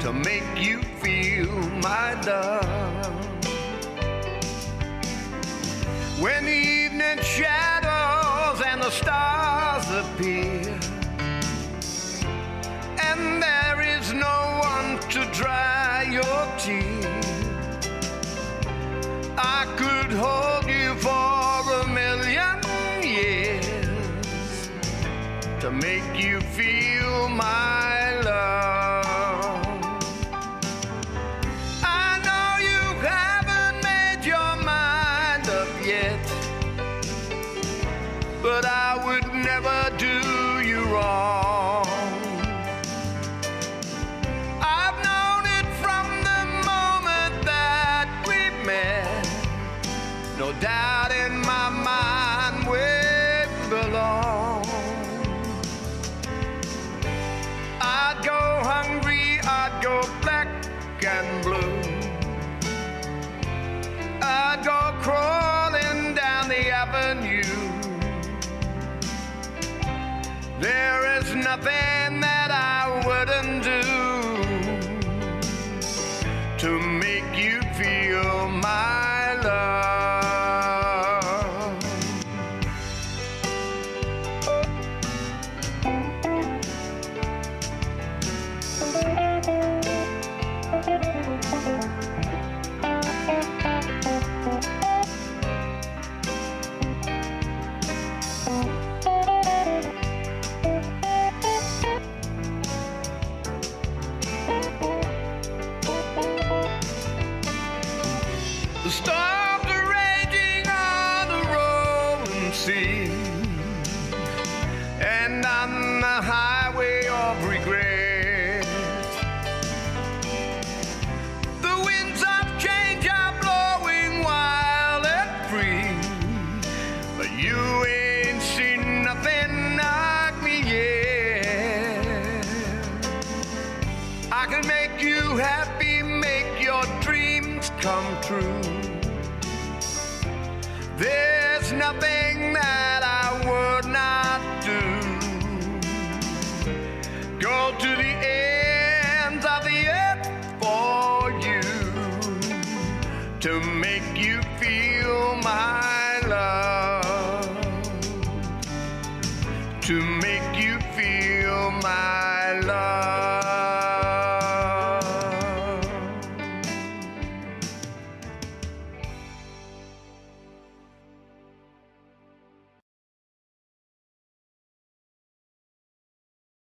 to make you feel my love. When the evening shadows and the stars appear, and there is no one to dry your tears, I could hold you for a million years to make you feel my love. I know you haven't made your mind up yet, but I would never do you wrong. I've known it from the moment that we met. No doubt in my mind we belong. I'd go hungry, I'd go black and blue, I'd go crawling down the avenue. There is nothing that I wouldn't do to make you feel my love. The storms are raging on the rolling sea, and on the highway of regret, the winds of change are blowing wild and free, but you ain't seen nothing like me yet. I can make you happy, make your dreams come true. There's nothing that